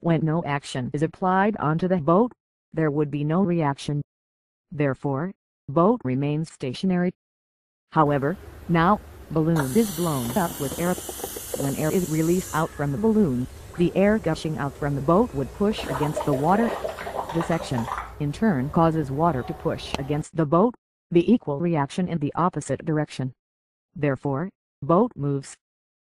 When no action is applied onto the boat, there would be no reaction. Therefore, boat remains stationary. However, now, balloon is blown up with air. When air is released out from the balloon, the air gushing out from the boat would push against the water. This action, in turn, causes water to push against the boat, the equal reaction in the opposite direction. Therefore, boat moves.